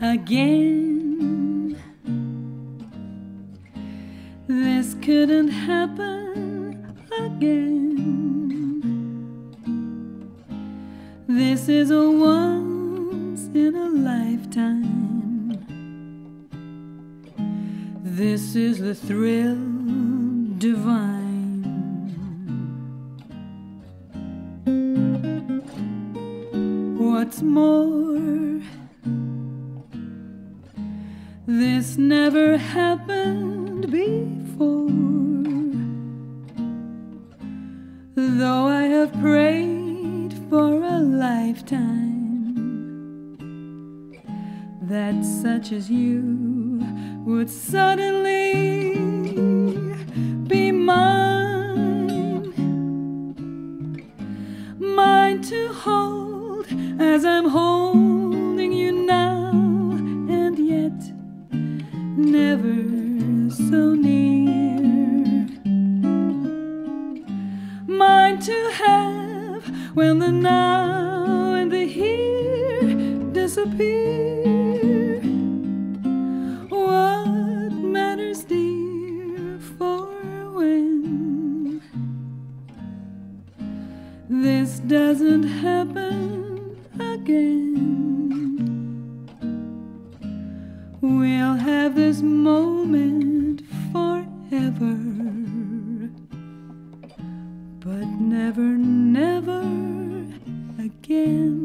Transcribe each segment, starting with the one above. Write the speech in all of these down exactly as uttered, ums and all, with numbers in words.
again. This couldn't happen again. This is a once in a lifetime. This is the thrill divine. What's more, this never happened before. Though I have prayed for a lifetime that such as you would suddenly be mine, mine to hold as I'm holding you now, and yet never so near. Mine to have when the now and the here disappear. What matters, dear, for when this doesn't happen again? We'll have this moment forever, but never, never again.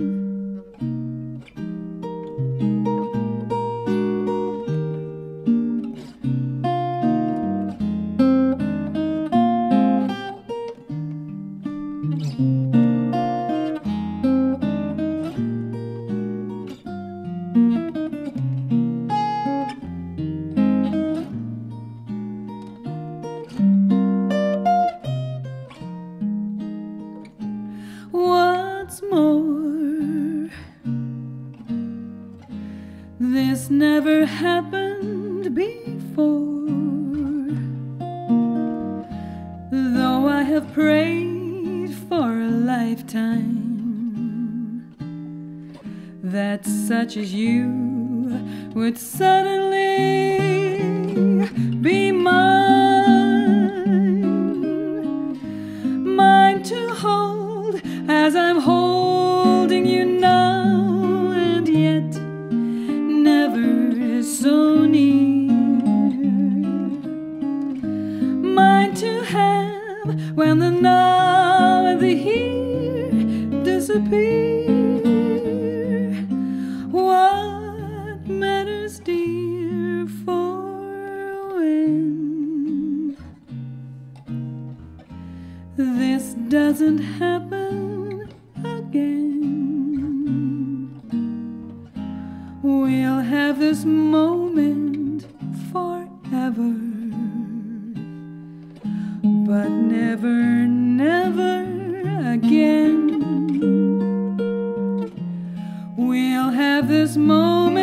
What's more, this never happened before. Though I have prayed for a lifetime that such as you would suddenly be mine, mine to hold as I'm holding you now, and yet never so near. Mine to have when the now and the here disappear. What matters, dear, for when this doesn't happen again? We'll have this moment forever, but never, never again. We'll have this moment